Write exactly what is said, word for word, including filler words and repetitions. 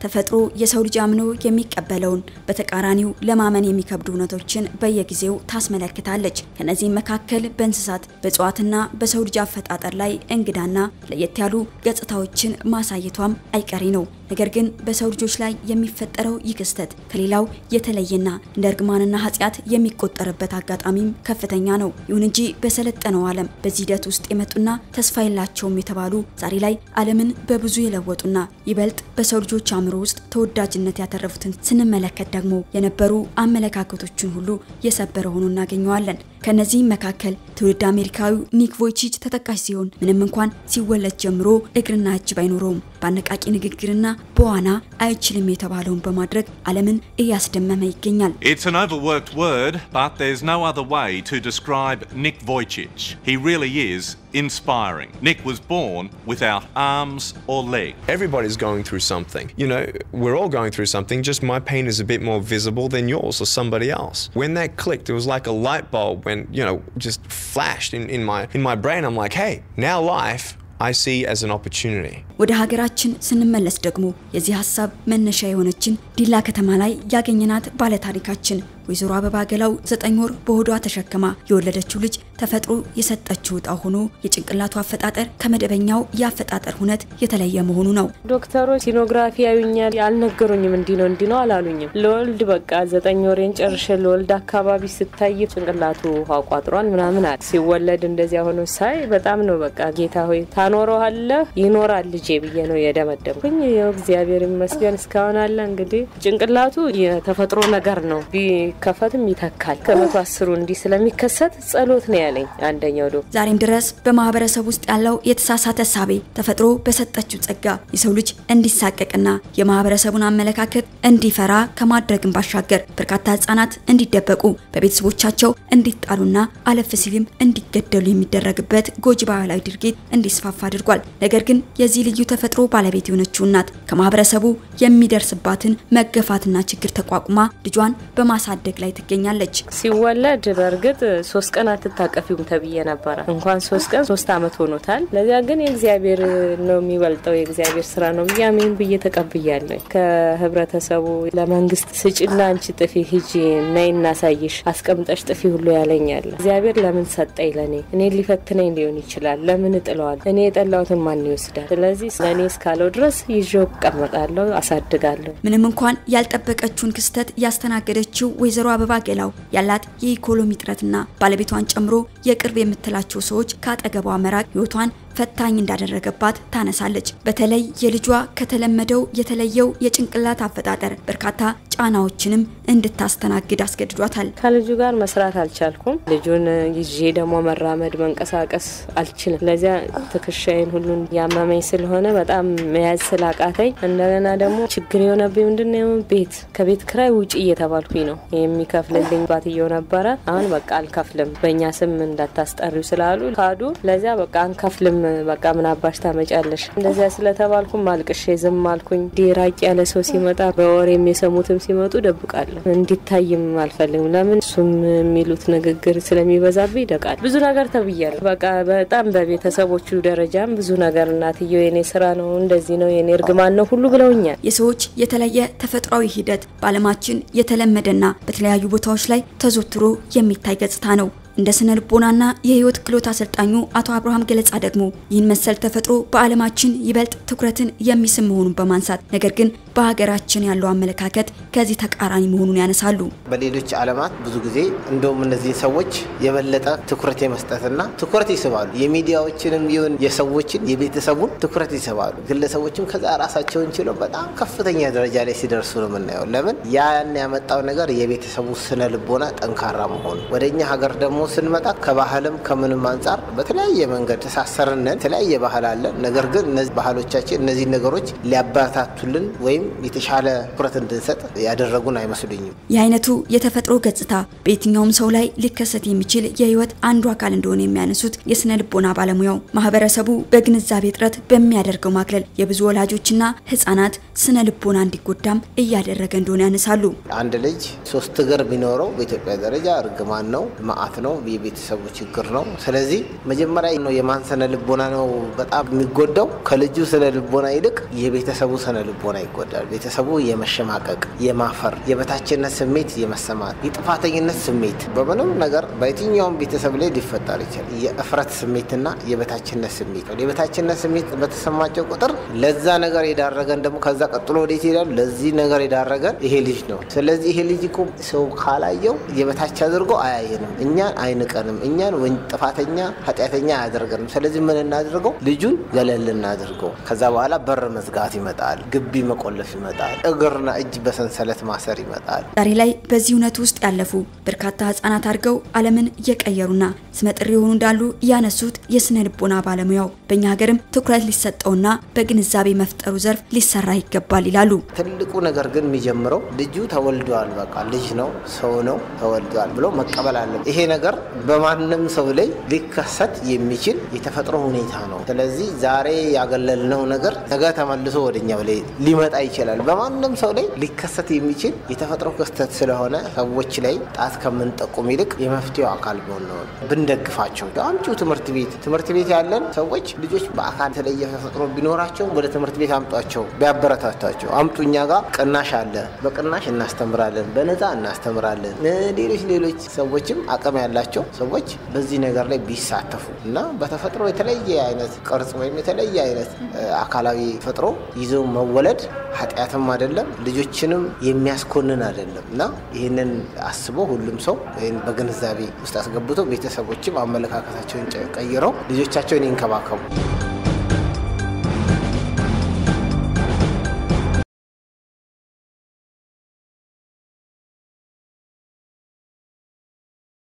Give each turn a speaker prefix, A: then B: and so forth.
A: ተፈጥሮ የሰው ልጅ አምኖ የሚቀበለውን በተቃራኒው ለማመን የሚከብዱ እውነቶችን በየጊዜው ታስመለክታለች። ከነዚህ መካከል በእንስሳት በእጽዋትና በሰው ልጅ አፈጣጠር ላይ እንግዳና ለየት ያሉ ገጽታዎችን ማሳየቷም አይቀሬ ነው። ነገር ግን በሰው ልጆች ላይ የሚፈጠረው ይክስተት ከሌላው የተለየና እንደ እርግማንና ኃጢያት የሚቆጠርበት አጋጣሚም ከፍተኛ ነው። ይሁን እንጂ በሰለጠነው ዓለም በዚህ ሂደት ውስጥ የመጡና ተስፋ የላቸውም የተባሉ ዛሬ ላይ ዓለምን በብዙ የለወጡና ይበልጥ በሰው ልጆች አእምሮ ውስጥ ተወዳጅነት ያተረፉትን ስንመለከት ደግሞ የነበሩ አመለካከቶችን ሁሉ የሰበረ ሆኖ እናገኘዋለን። ከነዚህ መካከል ትውልድ አሜሪካዊው ኒክ ቮይቺች ተጠቃሽ ሲሆን ምንም እንኳን ሲወለድ ጀምሮ እግርና እጅ ባይኖረውም ባነቃቂ ንግግርና በዋና አይችልም የተባለውን በማድረግ ዓለምን እያስደመመ ይገኛል።
B: It's an overworked word, but there's no other way to describe Nick Vujicic. He really is inspiring. Nick was born without arms or legs.
C: Everybody's going through something. You know, we're all going through something, just my pain is a bit more visible than yours or somebody else. When that clicked, it was like a light bulb when, you know, just flashed in, in my in my brain. I'm like, hey, now life I see as an opportunity.
A: ወደ ሀገራችን ስንመለስ ደግሞ የዚህ ሐሳብ መነሻ የሆነችን ዲላ ከተማ ላይ ያገኘናት ባለ ታሪካችን ወይዘሮ አበባ ገላው ዘጠኝ ወር በሆዷ ተሸከማ የወለደችው ልጅ ተፈጥሮ የሰጠችው ዕጣ ሆኖ የጭንቅላቱ አፈጣጠር ከመደበኛው ያፈጣጠር ሁነት የተለየ መሆኑ ነው።
D: ዶክተሮች ሲኖግራፊ ያዩኛል ያልነገሩኝም እንዲህ ነው እንዲህ ነው አላሉኝም። ለወልድ በቃ ዘጠኝ ወሬን ጨርሼ ለወልድ አካባቢ ስታይ ጭንቅላቱ አቋጥሯል ምናምን አለ። ሲወለድ እንደዚያ ሆኖ ሳይ በጣም ነው በቃ ጌታ ሆይ ታኖረዋለህ ይኖራል ልጄ ብዬ ነው የደመደምኩኝ። ያው እግዚአብሔር ይመስገን እስካሁን አለ። እንግዲህ ጭንቅላቱ የተፈጥሮ ነገር ነው ከፈትም ይተካል ከመቶ አስሩ እንዲህ ስለሚከሰት ጸሎት ነው ያለኝ አንደኛው ዶ
A: ዛሬም ድረስ በማህበረሰብ ውስጥ ያለው የተሳሳተ ሳቤ ተፈጥሮ በሰጠችው ጸጋ የሰው ልጅ እንዲሳቀቅና የማህበረሰቡን አመለካከት እንዲፈራ ከማድረግም ባሻገር በርካታ ህፃናት እንዲደበቁ በቤተሰቦቻቸው እንዲጣሉና አለፍ ሲልም እንዲገደሉ የሚደረግበት ጎጂ ባህላዊ ድርጊት እንዲስፋፋ አድርጓል። ነገር ግን የዚህ ልዩ ተፈጥሮ ባለቤት የሆነችው እናት ከማህበረሰቡ የሚደርስባትን መገፋትና ችግር ተቋቁማ ልጇን በማሳደግ ላይ ትገኛለች።
D: ሲወለድ በርግጥ ሶስት ቀን አትታቀፊውም ተብዬ ነበር። እንኳን ሶስት ቀን ሶስት አመት ሆኖታል። ለዚያ ግን የእግዚአብሔር ነው የሚበልጠው የእግዚአብሔር ስራ ነው ያሚን ብዬ ተቀብያለሁ። ከህብረተሰቡ ለመንግስት ስጭና አንቺ ጥፊ ሂጂ ነይና ሳይሽ አስቀምጠሽ ጥፊ ሁሉ ያለኛል። እግዚአብሔር ለምን ሰጠኝ ለኔ እኔ ሊፈትነኝ ሊሆን ይችላል ለምን ጥለዋል እኔ የጠላሁትን ማን ይወስዳል? ስለዚህ ለኔ እስካለው ድረስ ይዤው ቀመጣለሁ አሳድጋለሁ። ምንም
A: እንኳን ያልጠበቀችውን ክስተት ያስተናገደችው ወይዘሮ አበባ ገላው ያላት የኢኮኖሚ ጥረትና ባለቤቷን ጨምሮ የቅርብ የምትላቸው ሰዎች ካጠገቧ መራቅ ህይወቷን ፈታኝ እንዳደረገባት ታነሳለች። በተለይ የልጇ ከተለመደው የተለየው የጭንቅላት አፈጣጠር በርካታ ጫናዎችንም እንድታስተናግድ አስገድዷታል።
D: ከልጁ ጋር መስራት አልቻልኩም። ልጁን ይዤ ደግሞ መራመድ መንቀሳቀስ አልችልም። ለዚያ ትከሻዬን ሁሉ ያመመኝ ስለሆነ በጣም መያዝ ስላቃተኝ እንደገና ደግሞ ችግር የሆነብኝ ምንድነው ቤት ከቤት ክራይ ውጪ እየተባልኩኝ ነው የሚከፍልልኝ ባትየው ነበር። አሁን በቃ አልከፍልም በእኛ ስም እንዳታስጠሪው ስላሉ ካዱ። ለዚያ በቃ አንከፍልም በቃ ምን አባሽ ታመጫለሽ እንደዚያ ስለተባልኩ ማልቅሽ ዝም አልኩኝ። ዲራቅ ያለ ሰው ሲመጣ በወሬም የሰሙትም ሲመጡ ደብቃለሁ እንዲታይም አልፈልግም። ለምን ሱም የሚሉት ንግግር ስለሚበዛብኝ ይደቃል። ብዙ ነገር ተብያለሁ። በቃ በጣም በቤተሰቦቹ ደረጃም ብዙ ነገር እናትየው የኔ ስራ ነው እንደዚህ ነው የኔ እርግማን ነው ሁሉ ብለውኛል።
A: የሰዎች የተለየ ተፈጥሯዊ ሂደት ባለማችን የተለመደና በተለያዩ ቦታዎች ላይ ተዘውትሮ የሚታይ ገጽታ ነው። እንደ ስነ ልቦናና የህይወት ክሎት አሰልጣኙ አቶ አብርሃም ገለጻ ደግሞ ይህን መሰል ተፈጥሮ በአለማችን ይበልጥ ትኩረትን የሚስብ መሆኑን በማንሳት ነገር ግን በሀገራችን ያለው አመለካከት ከዚህ ተቃራኒ መሆኑን ያነሳሉ።
E: በሌሎች ዓለማት ብዙ ጊዜ እንደውም እነዚህ ሰዎች የበለጠ ትኩረት የመስጠትና ትኩረት ይስባሉ። የሚዲያዎችንም ይሁን የሰዎችን የቤተሰቡን ትኩረት ይስባሉ። ግለሰቦችም ከዛ ራሳቸውን ችለው በጣም ከፍተኛ ደረጃ ላይ ሲደርሱ ነው የምናየው። ለምን ያን ያመጣው ነገር የቤተሰቡ ስነ ልቦና ጠንካራ መሆኑ። ወደኛ ሀገር ደግሞ ስንመጣ ከባህልም ከምንም አንፃር በተለያየ መንገድ ተሳሰርነን ተለያየ ባህል አለ። ነገር ግን እነዚህ ባህሎቻችን እነዚህ ነገሮች ሊያባታቱልን ወይም የተሻለ ትኩረት እንድንሰጥ ያደረጉን አይመስሉኝም።
A: የአይነቱ የተፈጥሮ ገጽታ በየትኛውም ሰው ላይ ሊከሰት የሚችል የህይወት አንዱ አካል እንደሆነ የሚያነሱት የስነ ልቦና ባለሙያው ማህበረሰቡ በግንዛቤ ጥረት በሚያደርገው ማግለል የብዙ ወላጆችና ህፃናት ስነ ልቦና እንዲጎዳም እያደረገ እንደሆነ ያነሳሉ።
E: አንድ ልጅ ሶስት እግር ቢኖረው በኢትዮጵያ ደረጃ እርግማን ነው ማአት ነው የቤተሰቡ ችግር ነው ስለዚህ መጀመሪያ ነው የማንሰነ ልቦና ነው በጣም የሚጎዳው ከልጁ ስለ ልቦና ይልቅ የቤተሰቡ ስነ ልቦና ይጎዳል ቤተሰቡ የመሸማቀቅ የማፈር የበታችነት ስሜት የመሰማት የጥፋተኝነት ስሜት በምንም ነገር በየትኛውም ቤተሰብ ላይ ሊፈጠር ይችላል የእፍረት ስሜትና የበታችነት ስሜት የበታችነት ስሜት በተሰማቸው ቁጥር ለዛ ነገር ይዳረገን ደግሞ ከዛ ቀጥሎ ወዴት ይላል ለዚህ ነገር ይዳረገን ይሄ ልጅ ነው ስለዚህ ይሄ ልጅ እኮ ሰው ካላየው የበታች አድርጎ አያየንም እኛን አይንቀንም እኛን ወይ ጥፋተኛ ኃጢያተኛ አያደርገንም ስለዚህ ምን እናድርገው ልጁን ገለል እናድርገው ከዛ በኋላ በር መዝጋት ይመጣል ግቢ መቆለፍ ይመጣል እግርና እጅ በሰንሰለት ማሰር ይመጣል
A: ዛሬ ላይ በዚህ እውነት ውስጥ ያለፉ በርካታ ህፃናት አድርገው ዓለምን እየቀየሩና ስመጥር የሆኑ እንዳሉ ያነሱት የስነ ልቦና ባለሙያው በእኛ ሀገርም ትኩረት ሊሰጠውና በግንዛቤ መፍጠሩ ዘርፍ ሊሰራ ይገባል ይላሉ
E: ትልቁ ነገር ግን የሚጀምረው ልጁ ተወልዷል በቃ ልጅ ነው ሰው ነው ተወልዷል ብሎ መቀበል አለ ይሄ ነገር በማንንም ሰው ላይ ሊከሰት የሚችል የተፈጥሮ ሁኔታ ነው ስለዚህ ዛሬ ያገለልነው ነገር ነገ ተመልሶ ወደኛው ላይ ሊመጣ ይችላል በማንንም ሰው ላይ ሊከሰት የሚችል የተፈጥሮ ክስተት ስለሆነ ሰዎች ላይ ጣት ከመንጠቁም ይልቅ የመፍትሄው አካል ነው ብንደግፋቸው አምጪው ትምህርት ቤት ትምህርት ቤት ያለን ሰዎች ልጆች በአካል ተለየ ተፈጥሮ ቢኖራቸው ወደ ትምህርት ቤት አምጧቸው ቢያበረታታቸው አምጡኛ ጋር ቅናሽ አለ በቅናሽ እናስተምራለን በነፃ እናስተምራለን ሌሎች ሌሎች ሰዎችም አቅም ያላቸው ሰዎች በዚህ ነገር ላይ ቢሳተፉ እና በተፈጥሮ የተለየ አይነት ቅርጽ ወይም የተለየ አይነት አካላዊ ፈጥሮ ይዞ መወለድ ኃጢያትም አይደለም ልጆችንም የሚያስኮንን አይደለም እና ይሄንን አስቦ ሁሉም ሰው ይሄን በግንዛቤ ውስጥ አስገብቶ ቤተሰቦችም አመለካከታቸውን ቀይረው ልጆቻቸውን ይንከባከቡ